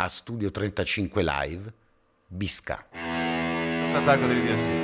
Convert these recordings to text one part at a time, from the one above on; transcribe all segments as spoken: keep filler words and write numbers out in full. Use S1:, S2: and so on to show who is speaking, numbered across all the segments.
S1: Studio trentacinque Live, Bisca.
S2: Attacco delle D S I.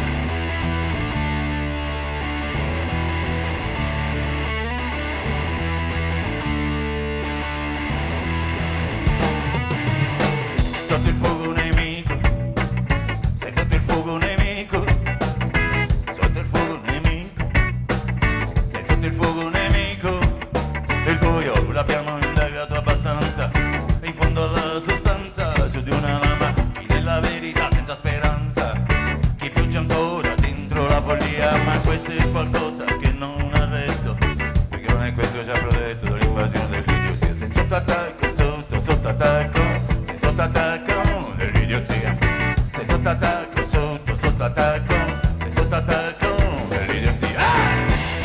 S2: Sotto il fuoco nemico, sei sotto il fuoco nemico, sotto il fuoco nemico, sei sotto il fuoco nemico, il buio l'abbiamo indagato abbastanza, in fondo alla sostanza, su di una lama, chi nella verità senza speranza, chi pioggia ancora dentro la follia, ma questo è qualcosa che non ha detto, perché non è questo che ci ha protetto dall'invasione dell'idiozia, sei sotto attacco, sotto, sotto attacco, sei sotto attacco dell'idiozia, sei sotto attacco, sotto, sotto attacco, sei sotto attacco dell'idiozia. Ah!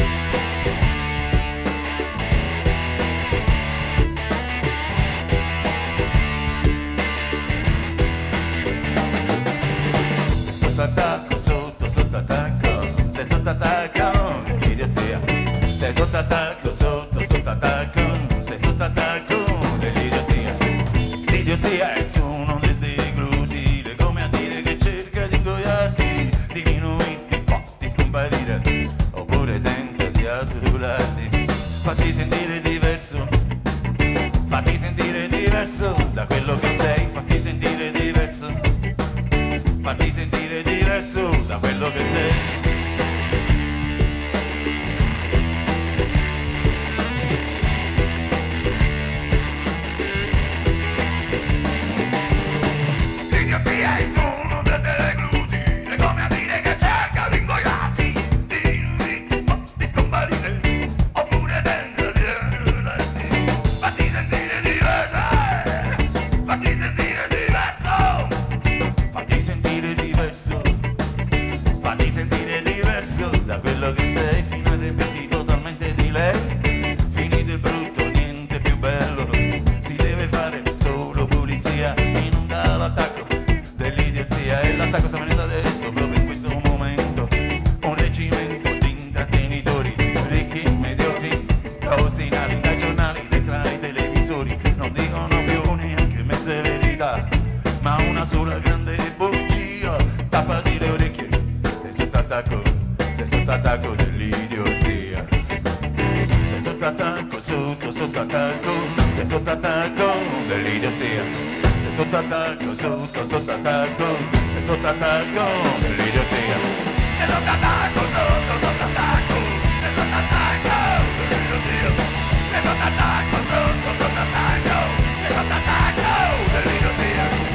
S2: Sotto attacco, sotto, sotto attacco, sei sotto attacco dell'idiozia, sei sotto attacco, sotto, sotto attacco, sei sotto attacco dell'idiozia, l'idiozia è il suono del deglutire, come a dire che cerca di ingoiarti, diminuirti, fatti scomparire, oppure tenta di adularti, fatti sentire diverso, fatti sentire diverso da quello che sei, fatti sentire diverso, fatti sentire diverso da quello che sei. L'idiozia è il suono del deglutire, come a dire che cerca di ingoiarti, di fatti scomparire, oppure tenta di adularti, fatti sentire diverso, fatti sentire diverso, fatti sentire diverso, fatti sentire diverso da quello che sei, fino a riempirti totalmente di lei, finito il brutto, niente più bello, si deve fare solo pulizia, inonda l'attacco dell'idiozia, e l'attacco sta venendo adesso, proprio in questo momento, un reggimento di intrattenitori, ricchi, mediocri, dozzinali, dai giornali, dai tra i televisori, non dicono più neanche mezze verità, ma una sola grande bugia, tappati le orecchie, sei sotto attacco, sei sotto attacco dell'idiozia, sei sotto attacco, sotto, sotto attacco, sei sotto attacco dell'idiozia, sei sotto attacco, sotto, sotto attacco, sei sotto attacco dell'idiozia, sei sotto attacco, sotto, sotto attacco, sei sotto attacco dell'idiozia, sei sotto attacco, sotto, sotto attacco, sei sotto attacco dell'idiozia.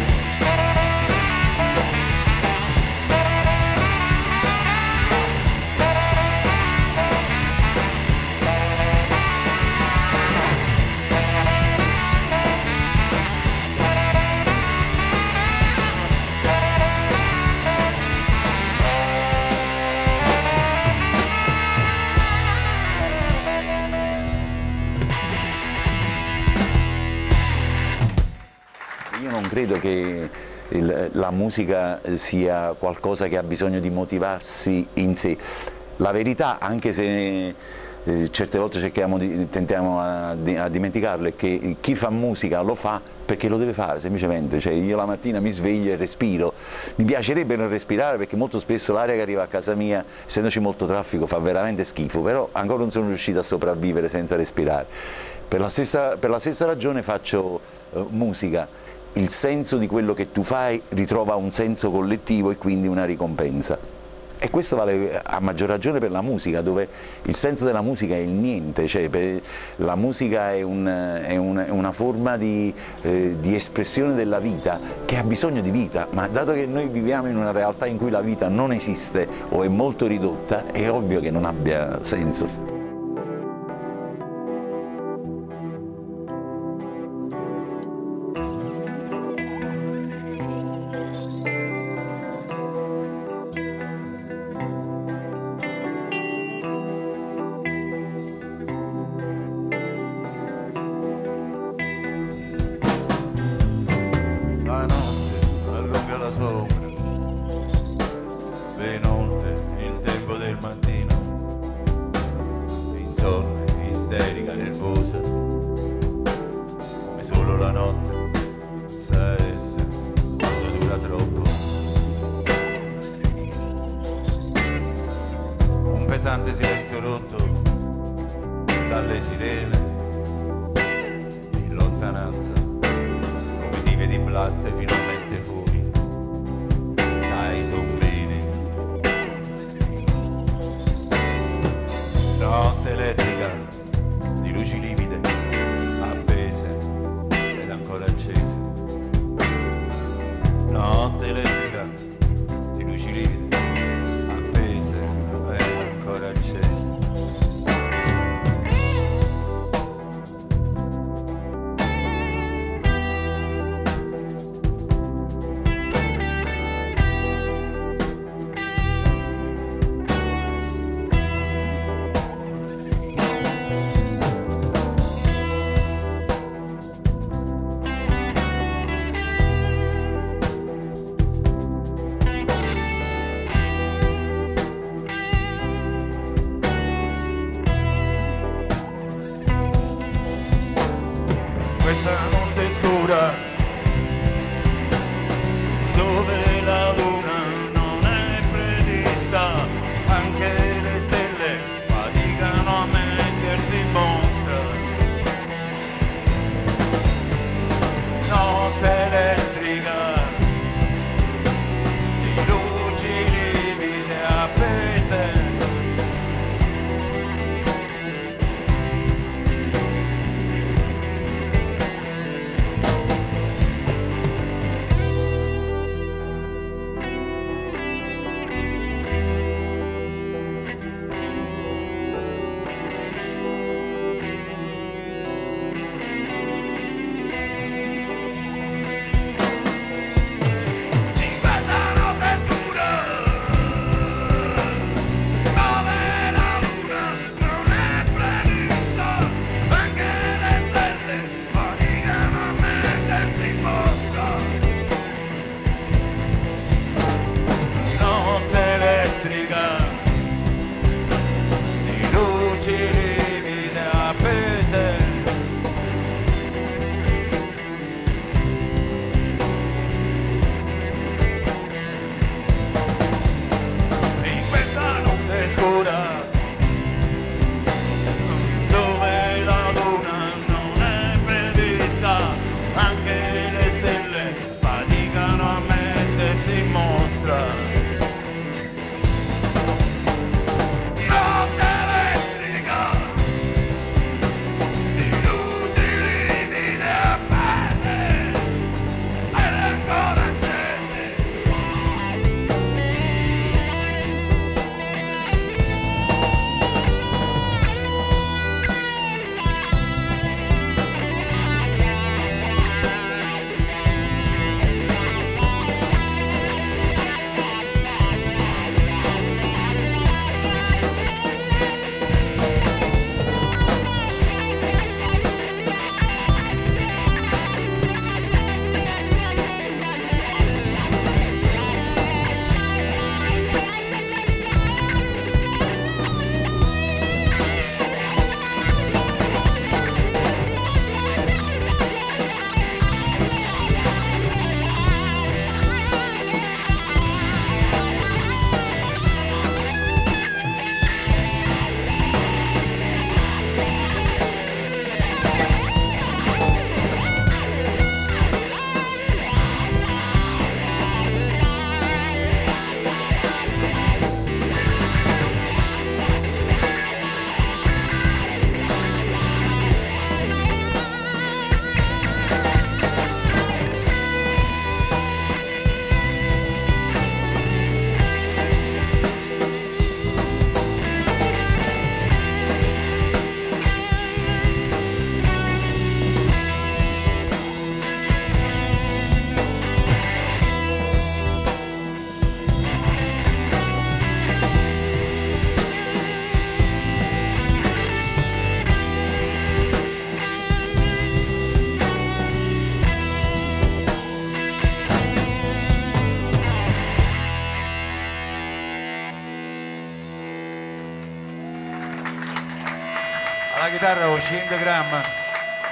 S3: Io non credo che il, la musica sia qualcosa che ha bisogno di motivarsi in sé. La verità, anche se eh, certe volte cerchiamo di, tentiamo a, a dimenticarlo, è che chi fa musica lo fa perché lo deve fare, semplicemente. Cioè, io la mattina mi sveglio e respiro. Mi piacerebbe non respirare, perché molto spesso l'aria che arriva a casa mia, essendoci molto traffico, fa veramente schifo, però ancora non sono riuscito a sopravvivere senza respirare. Per la stessa, per la stessa ragione faccio eh, musica. Il senso di quello che tu fai ritrova un senso collettivo e quindi una ricompensa. E questo vale a maggior ragione per la musica, dove il senso della musica è il niente, cioè per, la musica è, un, è, un, è una forma di, eh, di espressione della vita che ha bisogno di vita, ma dato che noi viviamo in una realtà in cui la vita non esiste o è molto ridotta, è ovvio che non abbia senso.
S2: La notte allunga la sua ombra, ben oltre il tempo del mattino, insonne, isterica, nervosa, come solo la notte
S4: pesante silenzio rotto dalle sirene in lontananza, comitive di blatte finalmente fuori dai tombini. Notte elettrica di luci livide appese ed ancora accese. Notte elettrica di luci livide appese ed ancora accese. Questa notte scura dove la luna non è prevista, anche le stelle faticano a mettersi in mostra. Notte elettrica di luci livide appese.
S5: alla chitarra con cento grammi,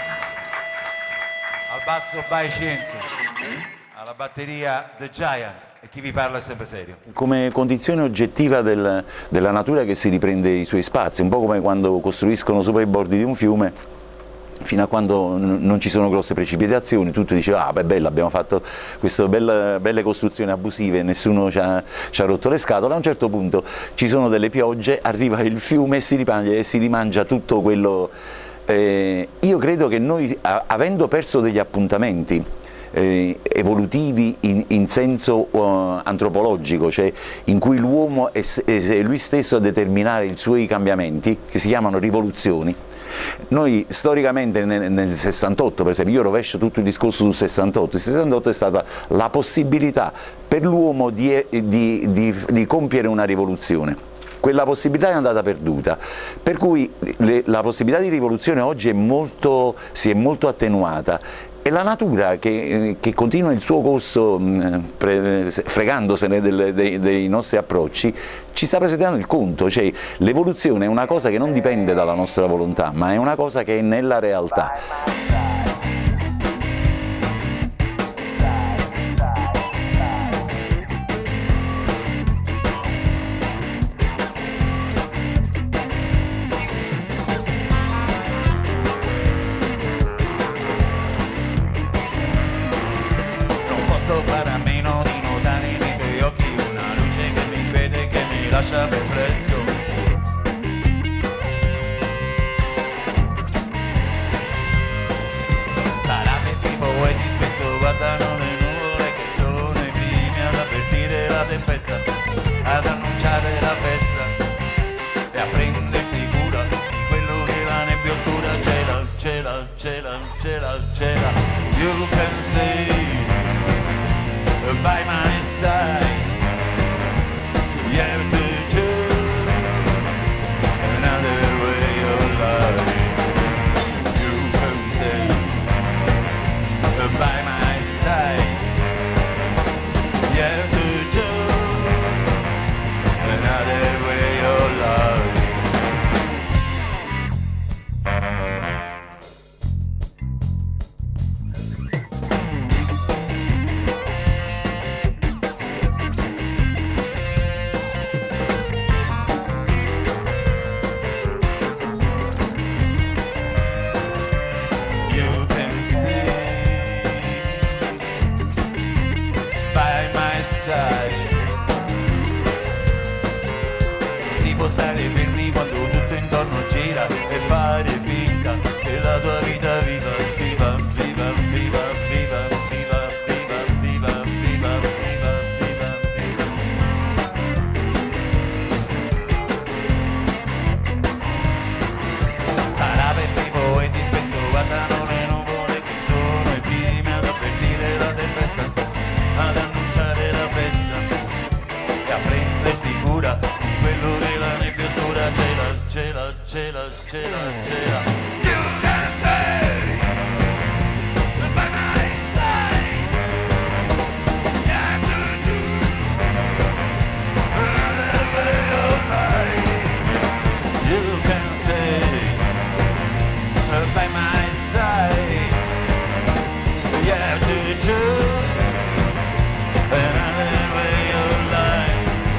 S5: al basso by Scienza, alla batteria The Giant. E chi vi parla è sempre serio.
S3: Come condizione oggettiva del, della natura che si riprende i suoi spazi, un po' come quando costruiscono sopra i bordi di un fiume, fino a quando non ci sono grosse precipitazioni, tutti dicevano ah beh bello, abbiamo fatto queste belle, belle costruzioni abusive, nessuno ci ha, ci ha rotto le scatole. A un certo punto ci sono delle piogge, arriva il fiume e si rimangia, e si rimangia tutto quello. Eh, io credo che noi, a, avendo perso degli appuntamenti Eh, evolutivi in, in senso uh, antropologico, cioè in cui l'uomo è, è lui stesso a determinare i suoi cambiamenti, che si chiamano rivoluzioni. Noi storicamente nel, nel sessantotto, per esempio, io rovescio tutto il discorso sul sessantotto, il sessantotto è stata la possibilità per l'uomo di, di, di, di compiere una rivoluzione. Quella possibilità è andata perduta, per cui le, la possibilità di rivoluzione oggi è molto, si è molto attenuata. E la natura che, che continua il suo corso pre, fregandosene del, dei, dei nostri approcci ci sta presentando il conto, cioè l'evoluzione è una cosa che non dipende dalla nostra volontà, ma è una cosa che è nella realtà.
S4: Fare a meno di notare nei tuoi occhi una luce che mi vede, che mi lascia perplesso. Sarà che i poeti spesso guardano le nuvole che sono i primi ad avvertire la tempesta, ad annunciare la festa e a prendersi cura di quello che la nebbia oscura cela, cela, cela, cela, cela. You can see by my side, you have to choose another way of life. You can say, by my side, you have to choose another way of life. Si può stare fermi quando tutto intorno gira e fare finta che la tua vita viva, viva, viva, viva, viva, viva, viva, viva, viva, viva, viva, viva. Sarà perché i poeti spesso guardano le nuvole che sono i primi ad avvertire la tempesta, ad annunciare la festa e a prendersi cura di quello che la nebbia oscura cela, cela, cela, cela, cela.
S2: You can say, by my side, you have to choose another way of life.
S4: You can stay by my side. You have to choose another way of life.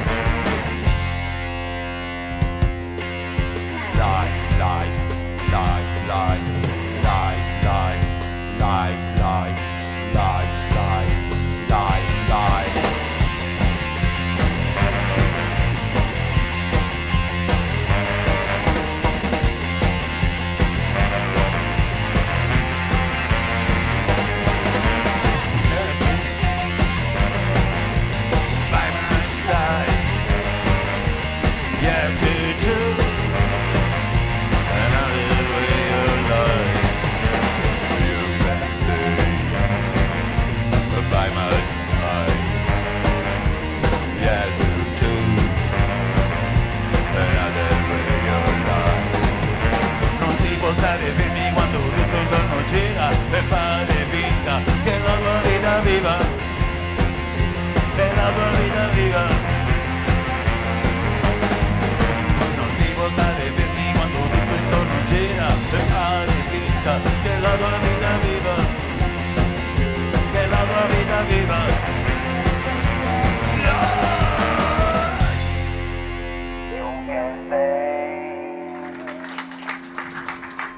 S4: Life, life, life, life, life, life, life, life, life, life, life, life. By my side, you have to choose another way of life. You can stay by my side. You have to choose another way of life. Non si può stare fermi quando tutto intorno gira e fare finta che la tua vita viva, che la tua vita viva.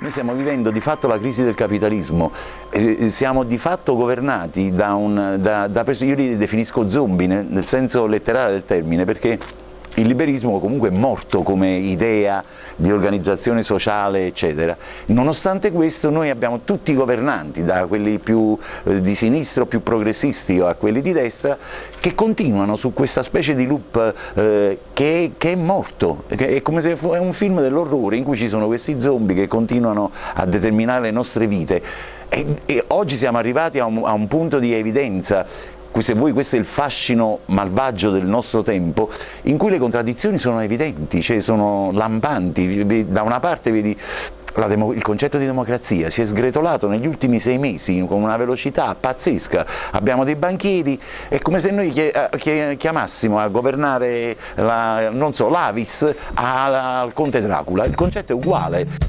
S3: Noi stiamo vivendo di fatto la crisi del capitalismo, eh, siamo di fatto governati da, un, da, da persone, io li definisco zombie nel, nel senso letterale del termine, perché il liberismo comunque è morto come idea di organizzazione sociale, eccetera. Nonostante questo noi abbiamo tutti i governanti, da quelli più eh, di sinistra o più progressisti a quelli di destra, che continuano su questa specie di loop eh, che, che è morto, che è come se fosse un film dell'orrore in cui ci sono questi zombie che continuano a determinare le nostre vite. E, e oggi siamo arrivati a un, a un punto di evidenza. Se vuoi, questo è il fascino malvagio del nostro tempo, in cui le contraddizioni sono evidenti, cioè sono lampanti. Da una parte vedi la il concetto di democrazia si è sgretolato negli ultimi sei mesi con una velocità pazzesca, abbiamo dei banchieri, è come se noi chiamassimo a governare la, non so, l'Avis al conte Dracula, il concetto è uguale.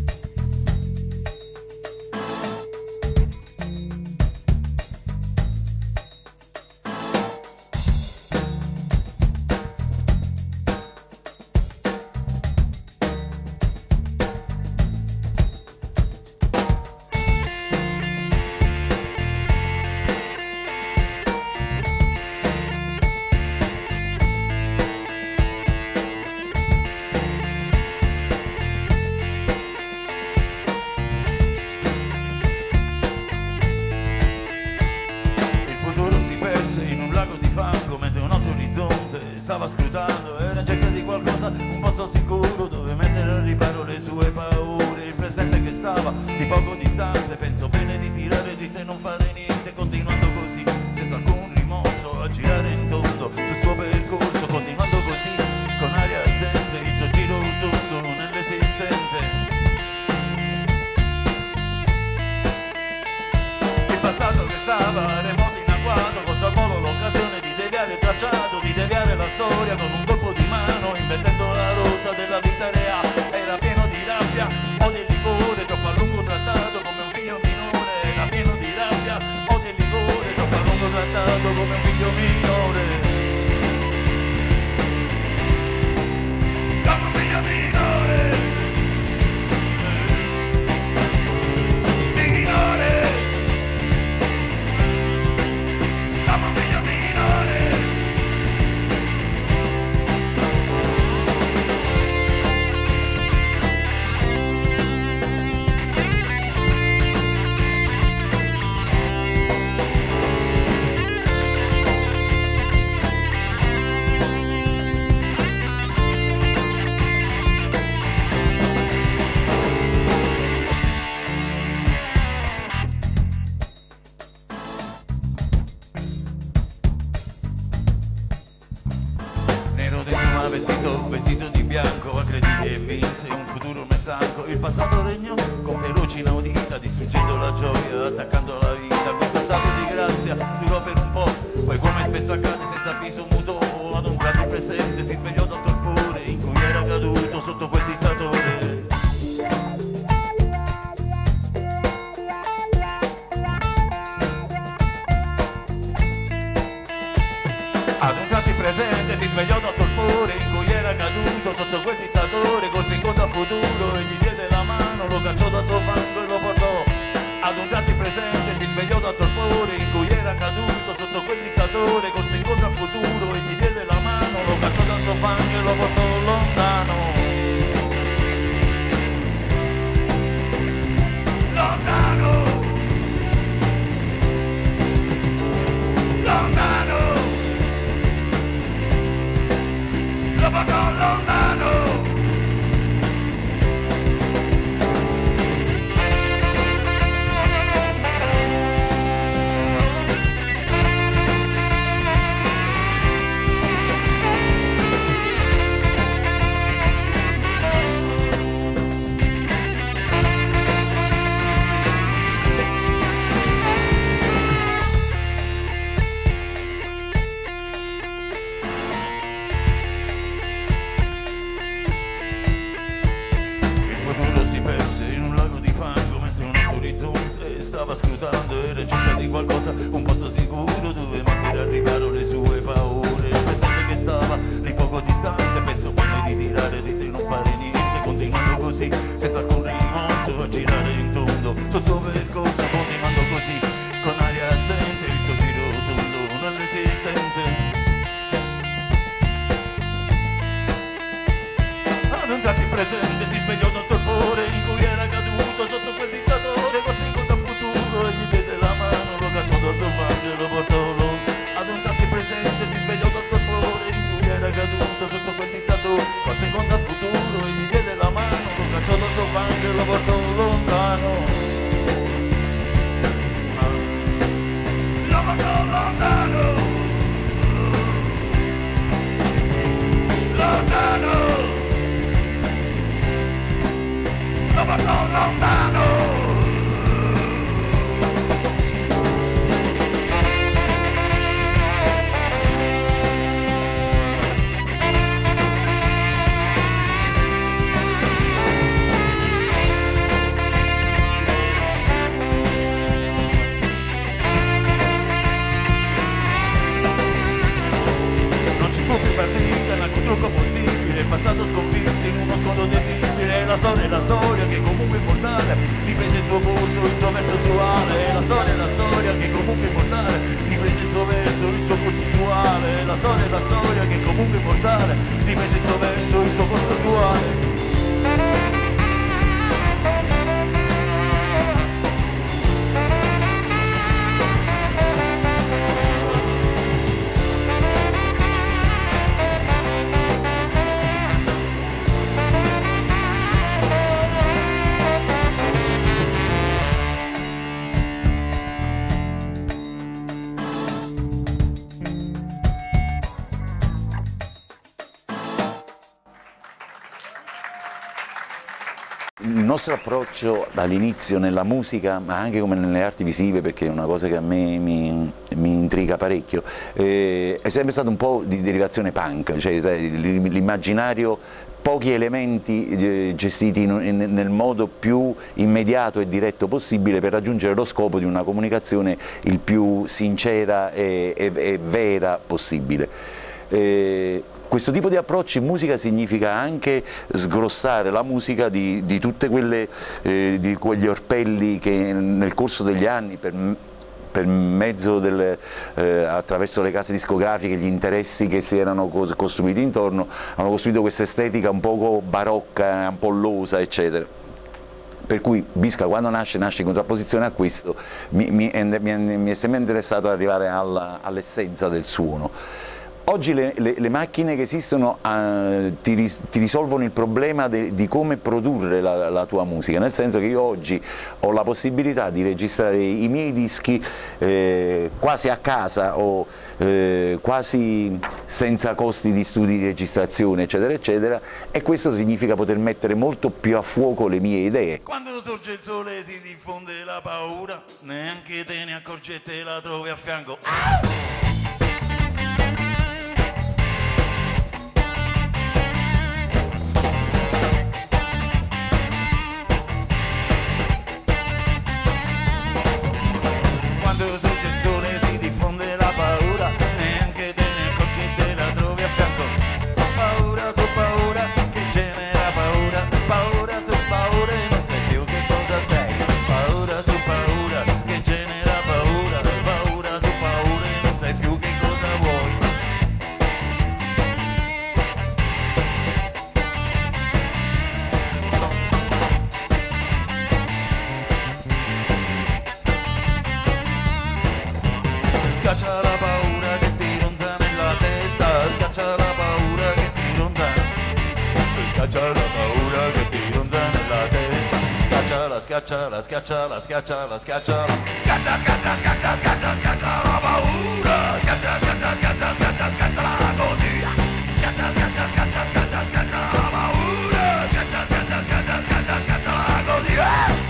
S4: In un lago di fango mentre un altro orizzonte stava scrutando, era in cerca di qualcosa, un posto sicuro dove mettere al riparo le sue paure. Il presente che stava di poco distante, pensò bene di tirare di te e non fare niente, continuando così senza alcun rimorso a girare in tondo sul suo percorso, continuando così con aria assente il suo giro tondo nell'esistente. Il passato che stava remoto in agguato, solo l'occasione di deviare il tracciato, di deviare la storia con un colpo di mano, inventando la rotta della vita reale. Era pieno di rabbia, odio e livore, troppo a lungo trattato come un figlio minore. Era pieno di rabbia, odio e livore, troppo a lungo trattato come un figlio minore. Come un figlio minore. Minore. Vestito, vestito di bianco, aggredì e vinse un futuro mai stanco. Il passato regnò con feroci inaudita, distruggendo la gioia, attaccando la vita. Questo stato di grazia durò per un po', poi come spesso accade senza avviso mutò. Ad un tratto presente si svegliò dal torpore in cui era caduto sotto quel dittatore. Ad un tratto presente si svegliò dal torpore in cui era caduto sotto quel dittatore, corse incontro al futuro e gli diede la mano, lo cacciò dal suo fango e lo portò. Ad un tratto presente si svegliò dal torpore in cui era caduto sotto quel dittatore, corse incontro al futuro e gli diede la mano, lo cacciò dal suo fango e lo portò lontano. Lontano. Lontano. Lo portò lontano. un tratto il presente si svegliò dal torpore in cui era caduto sotto quel dittatore, col secondo futuro e gli diede la mano, lo cacciò dal soffietto e lo portò lontano. Ad un tratto il presente si svegliò dal torpore in cui era caduto sotto quel dittatore, col secondo futuro e gli diede la mano, lo cacciò dal soffietto e lo portò lontano.
S2: Lo portò lontano, lontano, lo portò lontano.
S4: Trucco possibile, passato sconfitto in uno scontro terribile. La storia è la storia che comunque è immortale, riprese il suo corso, il suo verso usuale. La storia è la storia che comunque è immortale, riprese il suo verso, il suo corso usuale. La storia è la storia che comunque è immortale, riprese il suo verso, il suo corso usuale.
S3: Il nostro approccio dall'inizio nella musica, ma anche come nelle arti visive, perché è una cosa che a me mi, mi intriga parecchio, eh, è sempre stato un po' di derivazione punk, cioè l'immaginario, pochi elementi eh, gestiti in, in, nel modo più immediato e diretto possibile per raggiungere lo scopo di una comunicazione il più sincera e, e, e vera possibile. Eh, Questo tipo di approccio in musica significa anche sgrossare la musica di, di tutte quelle, eh, di quegli orpelli che nel corso degli anni, per, per mezzo del, eh, attraverso le case discografiche, gli interessi che si erano costruiti intorno, hanno costruito questa estetica un poco barocca, ampollosa, eccetera. Per cui Bisca, quando nasce, nasce in contrapposizione a questo, mi, mi, mi, mi è sempre interessato ad arrivare all'essenza del suono. Oggi le, le, le macchine che esistono uh, ti, ris, ti risolvono il problema de, di come produrre la, la tua musica, nel senso che io oggi ho la possibilità di registrare i miei dischi eh, quasi a casa o eh, quasi senza costi di studi di registrazione, eccetera, eccetera, e questo significa poter mettere molto più a fuoco le mie idee.
S4: Quando sorge il sole si diffonde la paura, neanche te ne accorgi e te la trovi a fianco. Quando sorge il sole si diffonde la paura, neanche te ne accorgi e te la trovi a fianco. Paura su paura che genera paura, paura su paura e non sai più che cosa sei. Paura su paura che genera paura, paura su paura e non sai più che cosa vuoi. Scaccia la paura che ti ronza nella testa, scaccia la paura che ti ronza, scaccia la paura che ti ronza nella testa, scacciala, scacciala, scacciala, scacciala, scacciala.
S2: Scaccia, scaccia, scaccia, scaccia, scaccia la paura, scaccia, scaccia, scaccia, scaccia, scaccia l'agonia, scaccia, scaccia, scaccia, scaccia, scaccia la paura, scaccia, scaccia, scaccia, scaccia, scaccia l'agonia.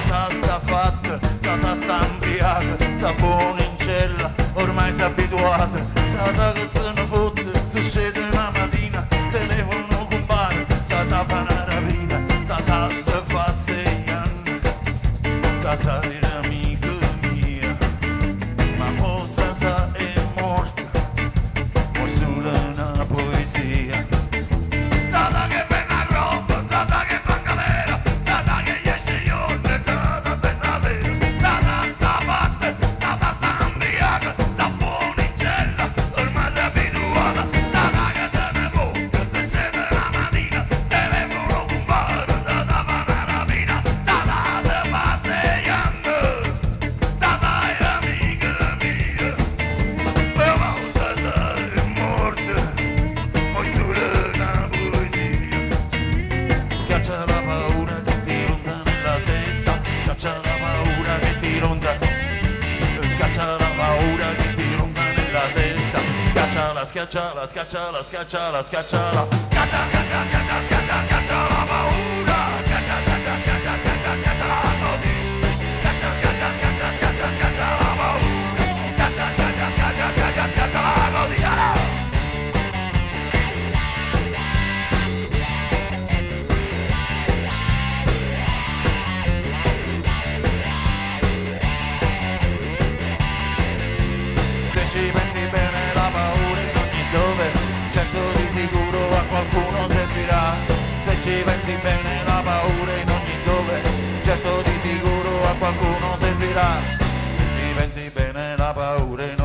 S4: sa sta fatta, sa sa sta ampliata, sa buona in cella, ormai si è abituata, sa sa che se ne fotte, se scende una mattina, telefono compare, sa sa fa una rapina, sa sa se fa sei anni, sa sa dire amica mia, ma poi sa sa è morta, poi solo una poesia.
S2: Sa sa che bella roba, sa sa che fa galera, sa sa che gli esce giorno, sa sa senza vera, sa sa sta fatta, sa sa sta ambriaca, sa buona in cella, ormai si è abituata, sa sa che se ne bocca, se scende la mattina, telefono compare, sa sa fa una rapina, sa sa se fa sei anni, sa sa è amica mia, però sa sa è morta, poi solo una poesia.
S4: Scaccia la paura che ti ronda nella testa, scaccia la paura che ti ronda, scaccia la paura che ti ronda nella testa, scacciala, scacciala, scacciala, scacciala, scacciala.
S2: Scatta, scatta, scatta, scatta, scatta la paura, scatta, scatta, scatta, scatta, scatta la notte, scatta, scatta, scatta, scatta, scatta la paura, scatta, scatta, scatta, scatta, scatta la notte.
S4: Se ci pensi bene la paura in ogni dove, certo di sicuro a qualcuno servirà. Se ci pensi bene la paura in ogni dove, certo di sicuro a qualcuno servirà. Se ci pensi bene la paura in